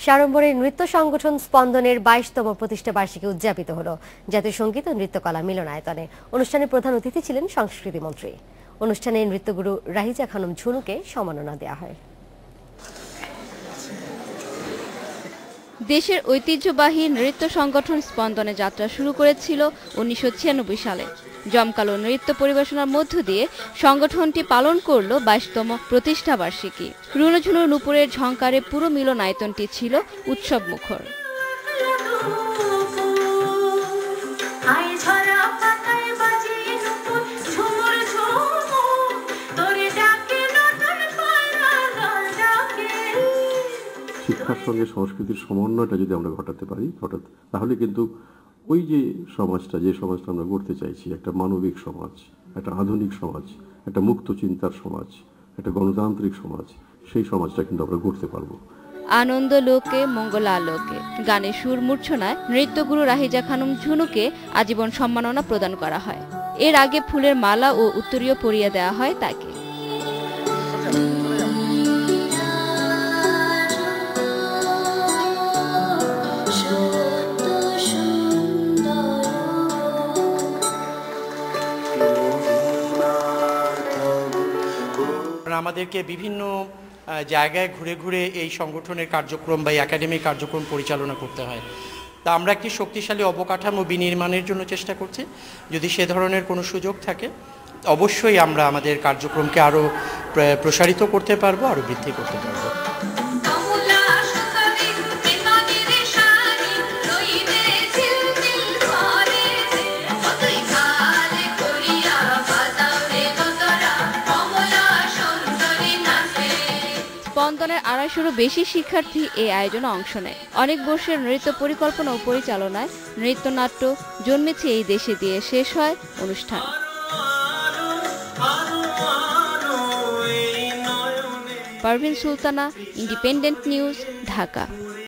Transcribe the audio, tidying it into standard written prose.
সাড়ম্বরে নৃত্য সংগঠন স্পন্দনের 22তম প্রতিষ্ঠা বার্ষিকী উদযাপিত হলো জাতীয় সংগীত ও নৃত্যকলা মিলনায়তনে। অনুষ্ঠানে প্রধান অতিথি ছিলেন সংস্কৃতি মন্ত্রী। অনুষ্ঠানে নৃত্যগুরু রাহিজা খানম ঝুনুকে সম্মাননা দেওয়া হয়। দেশের ঐতিহ্যবাহী নৃত্য সংগঠন স্পন্দনে যাত্রা শুরু করেছিল 1996 সালে। জমকালো নৃত্য পরিবেশনার মধ্য দিয়ে সংগঠনটি পালন করল 22তম প্রতিষ্ঠা বার্ষিকী। রুনুঝুনু নূপুরের ঝংকারে পুরো মিলনায়তনটি ছিল উৎসব মুখর। শিক্ষার সঙ্গে সংস্কৃতির সমন্বয়টা যদি আমরা ঘটাতে পারি তাহলে কিন্তু ওই যে সমাজটা আমরা গড়তে চাইছি, একটা মানবিক সমাজ, একটা আধুনিক সমাজ, একটা মুক্ত চিন্তার সমাজ, একটা গণতান্ত্রিক সমাজ, সেই সমাজটা কিন্তু আমরা গড়তে পারবো। আনন্দ লোকে মঙ্গলালোকে গানে সুর মূর্ছনায় নৃত্যগুরু রাহিজা খানম ঝুনুকে আজীবন সম্মাননা প্রদান করা হয়। এর আগে ফুলের মালা ও উত্তরীয় পরিয়ে দেওয়া হয় তাকে। আমাদেরকে বিভিন্ন জায়গায় ঘুরে ঘুরে এই সংগঠনের কার্যক্রম বা একাডেমিক কার্যক্রম পরিচালনা করতে হয়। তা আমরা একটি শক্তিশালী অবকাঠামো বিনির্মাণের জন্য চেষ্টা করছি। যদি সে ধরনের কোনো সুযোগ থাকে অবশ্যই আমরা আমাদের কার্যক্রমকে আরও প্রসারিত করতে পারবো, আরও বৃদ্ধি করতে পারবো। স্পন্দনের 250-এরও বেশি শিক্ষার্থী এই আয়োজনে অংশ নেয়। অনেক বর্ষের নৃত্য পরিকল্পনা ও পরিচালনায় নৃত্যনাট্য জন্মেছে এই দেশে দিয়ে শেষ হয় অনুষ্ঠান। Parvin Sultana, independent news, Dhaka.